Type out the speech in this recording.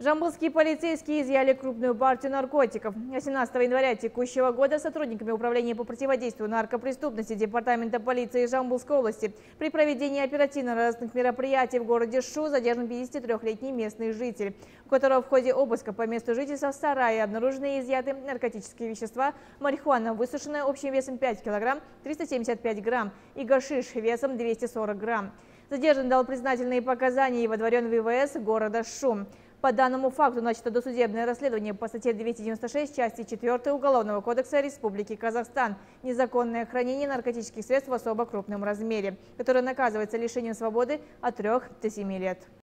Жамбылские полицейские изъяли крупную партию наркотиков. 18 января текущего года сотрудниками Управления по противодействию наркопреступности Департамента полиции Жамбылской области при проведении оперативно-розыскных мероприятий в городе Шу задержан 53-летний местный житель, у которого в ходе обыска по месту жительства в сарае обнаружены и изъяты наркотические вещества, марихуана высушенная общим весом 5 кг 375 грамм и гашиш весом 240 грамм. Задержанный дал признательные показания и водворен в ИВС города Шу. По данному факту начато досудебное расследование по статье 296 части 4 Уголовного кодекса Республики Казахстан «Незаконное хранение наркотических средств в особо крупном размере», которое наказывается лишением свободы от 3 до 7 лет.